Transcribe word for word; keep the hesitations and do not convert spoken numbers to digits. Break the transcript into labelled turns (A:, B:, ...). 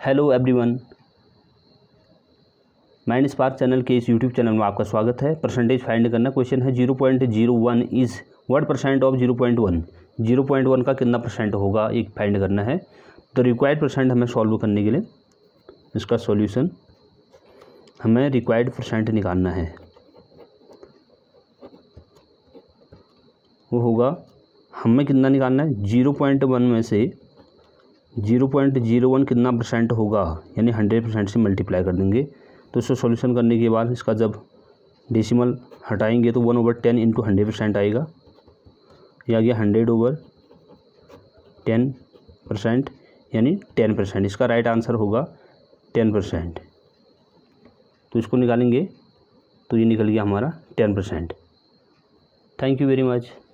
A: Hello everyone, Mind Spark channel के इस YouTube channel में आपका स्वागत है। परसेंटेज फाइंड करना क्वेश्चन है zero point zero one is what percent of zero point one. Zero point one का कितना परसेंट होगा एक फाइंड करना है। तो रिक्वायर्ड परसेंट हमें सॉल्व करने के लिए इसका सॉल्यूशन हमें रिक्वायर्ड परसेंट निकालना है। वो होगा हमें कितना निकालना है, जीरो पॉइंट वन में से जीरो पॉइंट जीरो वन कितना परसेंट होगा, यानी हंड्रेड परसेंट से मल्टीप्लाई कर देंगे। तो इसको सॉल्यूशन करने के बाद इसका जब डेसिमल हटाएंगे तो one over ten into hundred percent आएगा। यह आ गया हंड्रेड ओवर टेन परसेंट यानी टेन परसेंट। इसका राइट आंसर होगा टेन परसेंट। तो इसको निकालेंगे तो ये निकल गया हमारा ten percent. Thank you very much.